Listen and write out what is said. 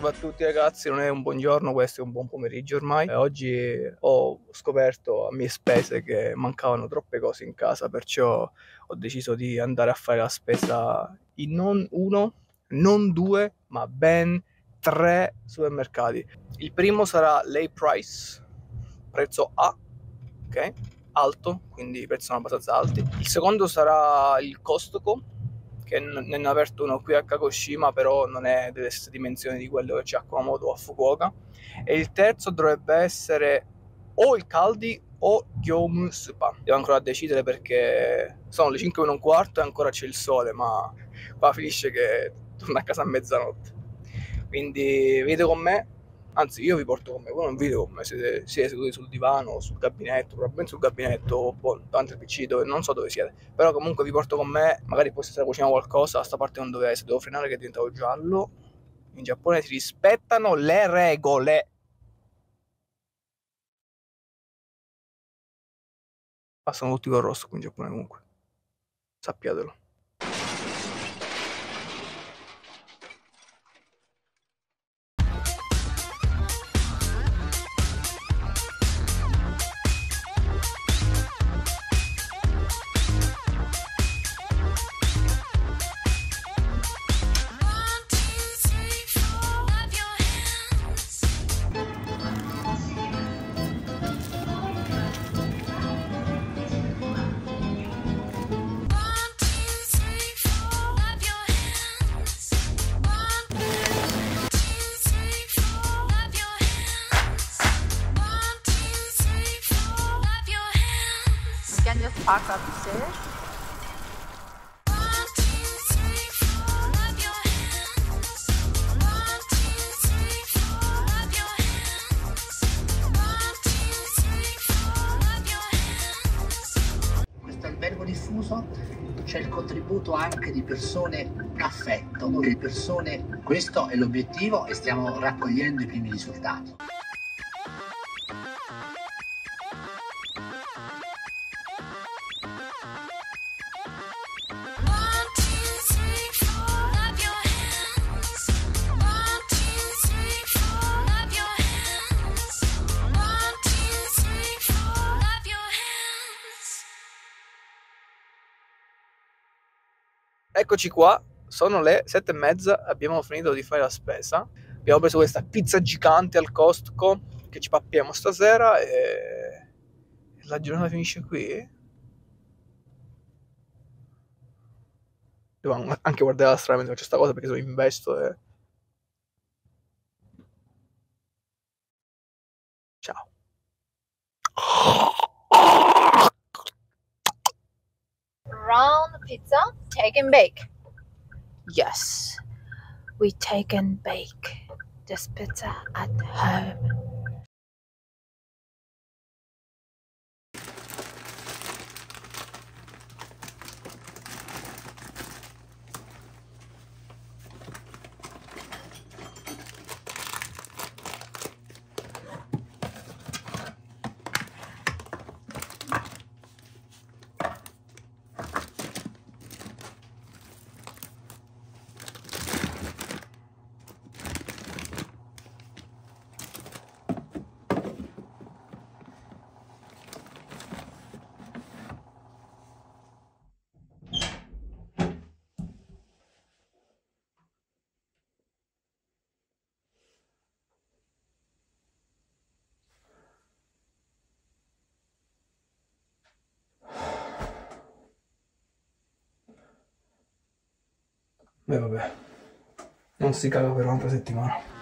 salve a tutti ragazzi, non è un buongiorno, questo è un buon pomeriggio ormai. Oggi ho scoperto a mie spese che mancavano troppe cose in casa, perciò ho deciso di andare a fare la spesa in non uno, non due, ma ben 3 supermercati. Il primo sarà Lay Price, prezzo A, ok? Alto, quindi i prezzi sono abbastanza alti. Il secondo sarà il Costco, che ne hanno aperto uno qui a Kagoshima, però non è delle stesse dimensioni di quello che c'è a Kumamoto o a Fukuoka. E il terzo dovrebbe essere o il Caldi o Gyomu Supa. Devo ancora decidere perché sono le 5 meno un quarto e ancora c'è il sole, ma qua finisce che torno a casa a mezzanotte. Quindi venite con me. Anzi, io vi porto con me, voi non venite con me, siete seduti sul divano o sul gabinetto, probabilmente sul gabinetto o davanti al PC, dove non so dove siete. Però comunque vi porto con me, magari poi stasera cuciniamo qualcosa, a sta parte non dove essere, devo frenare che è diventato giallo. In Giappone si rispettano le regole. Passano tutti col rosso qui in Giappone comunque, sappiatelo. Can just park upstairs. Questo albergo diffuso c'è il contributo anche di persone d'affetto, di persone. Questo è l'obiettivo e stiamo raccogliendo i primi risultati. Eccoci qua, sono le 7:30, abbiamo finito di fare la spesa. Abbiamo preso questa pizza gigante al Costco che ci pappiamo stasera e la giornata finisce qui. Devo anche guardare la strada mentre faccio sta cosa perché sono investo e... Ciao. Round pizza, take and bake. Yes, we take and bake this pizza at home. Beh vabbè, non si caga per un'altra settimana.